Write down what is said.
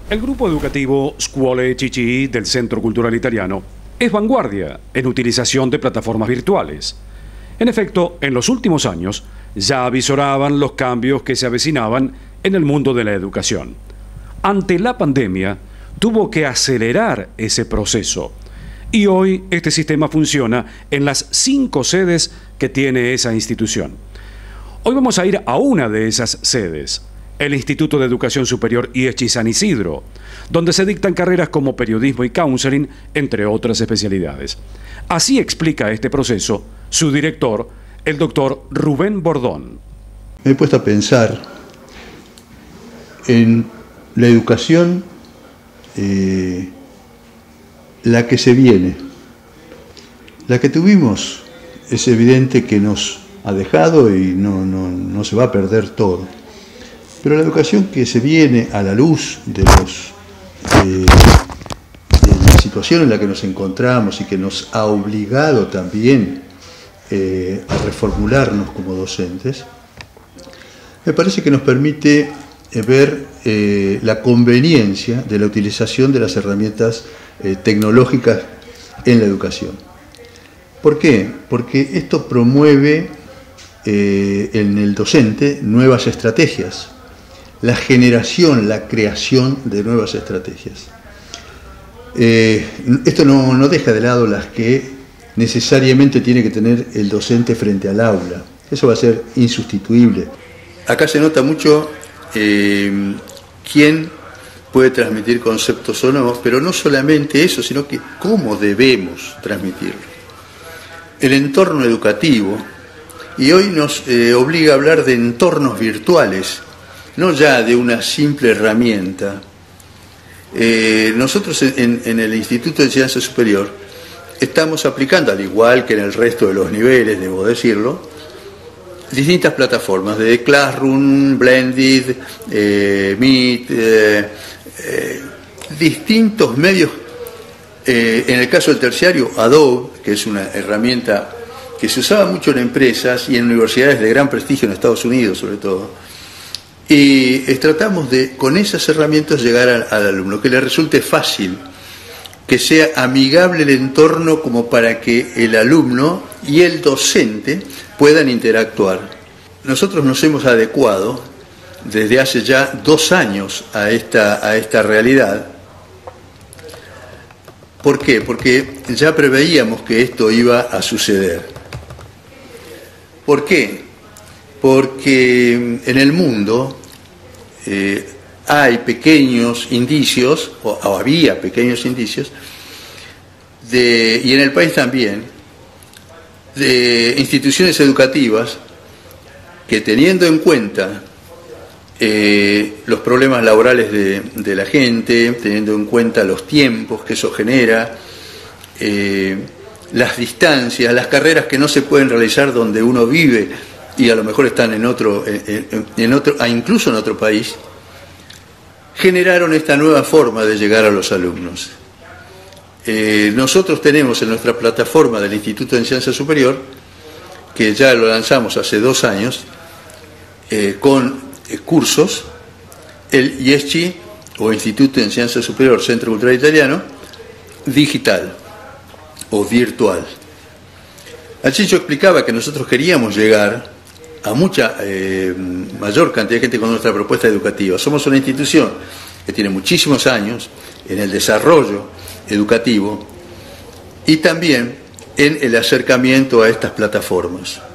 El grupo educativo Scuole CCI del Centro Cultural Italiano es vanguardia en utilización de plataformas virtuales. En efecto, en los últimos años ya avisoraban los cambios que se avecinaban en el mundo de la educación. Ante la pandemia, tuvo que acelerar ese proceso. Y hoy este sistema funciona en las 5 sedes que tiene esa institución. Hoy vamos a ir a una de esas sedes, el Instituto de Educación Superior IESCHI San Isidro, donde se dictan carreras como periodismo y counseling, entre otras especialidades. Así explica este proceso su director, el doctor Rubén Bordón. Me he puesto a pensar en la educación, la que se viene. La que tuvimos es evidente que nos ha dejado y no se va a perder todo. Pero la educación que se viene a la luz de la situación en la que nos encontramos y que nos ha obligado también a reformularnos como docentes, me parece que nos permite ver la conveniencia de la utilización de las herramientas tecnológicas en la educación. ¿Por qué? Porque esto promueve en el docente nuevas estrategias, la generación, la creación de nuevas estrategias. Esto no deja de lado las que necesariamente tiene que tener el docente frente al aula. Eso va a ser insustituible. Acá se nota mucho quién puede transmitir conceptos o no, pero no solamente eso, sino que cómo debemos transmitirlo. El entorno educativo, y hoy nos obliga a hablar de entornos virtuales, no ya de una simple herramienta. Nosotros en el Instituto de Enseñanza Superior estamos aplicando, al igual que en el resto de los niveles, debo decirlo, distintas plataformas de Classroom, Blended, Meet, distintos medios. En el caso del terciario, Adobe, que es una herramienta que se usaba mucho en empresas y en universidades de gran prestigio en Estados Unidos sobre todo. Y tratamos de, con esas herramientas, llegar al alumno, que le resulte fácil, que sea amigable el entorno como para que el alumno y el docente puedan interactuar. Nosotros nos hemos adecuado desde hace ya 2 años a esta realidad. ¿Por qué? Porque ya preveíamos que esto iba a suceder. ¿Por qué? Porque en el mundo hay pequeños indicios, o había pequeños indicios, y en el país también, de instituciones educativas que, teniendo en cuenta los problemas laborales de la gente, teniendo en cuenta los tiempos que eso genera, las distancias, las carreras que no se pueden realizar donde uno vive y a lo mejor están incluso en otro país, generaron esta nueva forma de llegar a los alumnos. Nosotros tenemos en nuestra plataforma del Instituto de Enseñanza Superior, que ya lo lanzamos hace 2 años, con cursos, el IESCHI, o Instituto de Enseñanza Superior Centro Cultural Italiano, digital o virtual. Allí yo explicaba que nosotros queríamos llegar a mucha mayor cantidad de gente con nuestra propuesta educativa. Somos una institución que tiene muchísimos años en el desarrollo educativo y también en el acercamiento a estas plataformas.